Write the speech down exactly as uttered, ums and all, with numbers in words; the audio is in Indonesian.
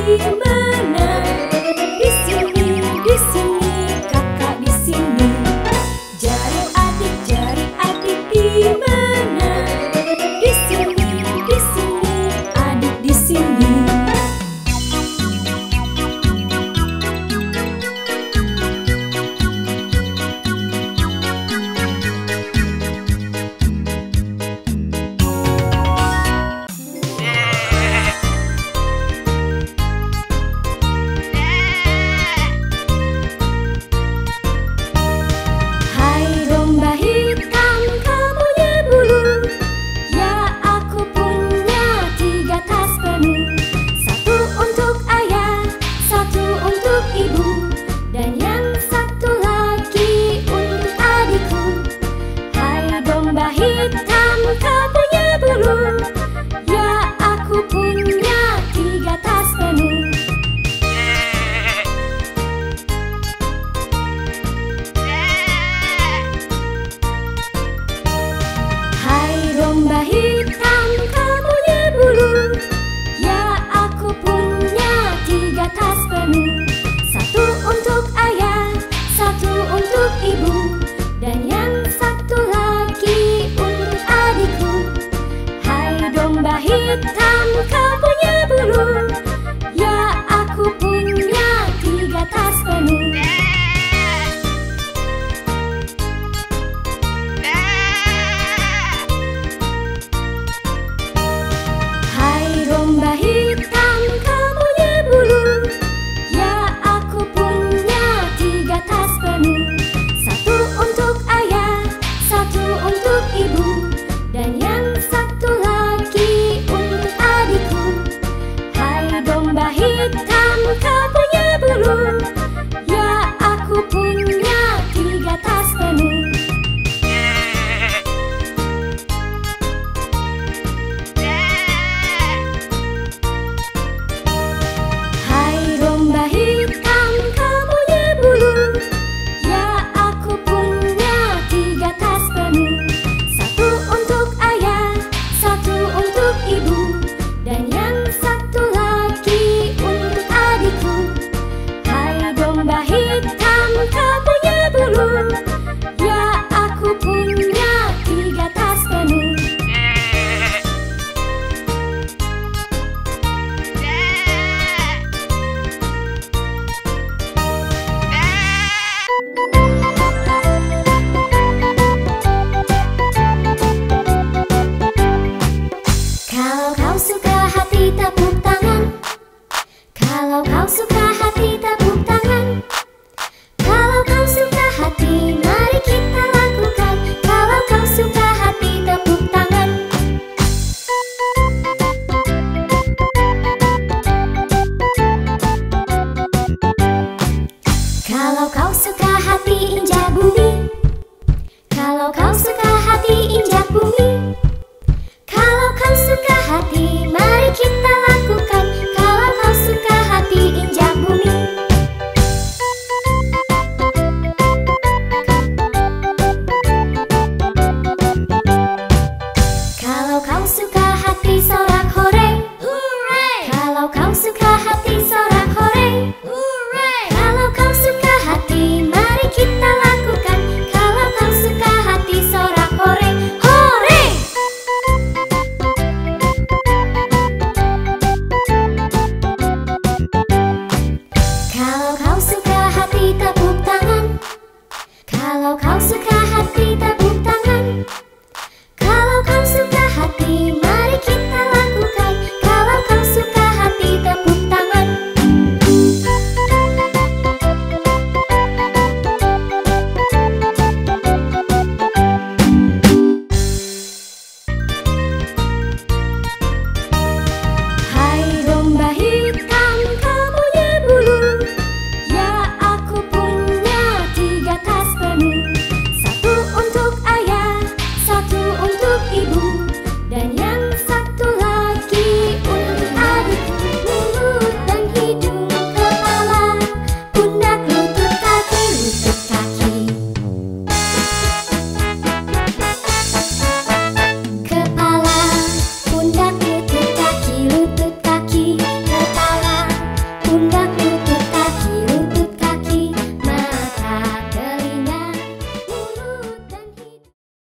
mana? Di sini, di sini, kakak di sini. Jari adik, jari adik di mana? Di sini, di sini, adik di sini. Domba hitam, kau punya bulu. Ya, aku punya tiga tas penuh. Satu untuk ayah, satu untuk ibu, dan yang satu lagi untuk adikku. Hai domba hitam, kau punya bulu. Ya, aku punya tiga tas penuh. Domba hitam, kau punya bulu. Ya, aku punya tiga tas penuh. Satu untuk ayah, satu untuk ibu, dan yang satu lagi untuk adikku. Hai domba hitam, kau punya bulu. Ya, aku punya tiga tas penuh. Domba hitam, kau punya bulu. Ya, aku punya tiga tas penuh. Satu untuk ayah, satu untuk ibu, dan yang satu lagi untuk adikku. Hai domba hitam, kau punya bulu. Ya, aku punya tiga tas penuh. Kalau kau suka hati tepuk tangan. Kalau kau suka hati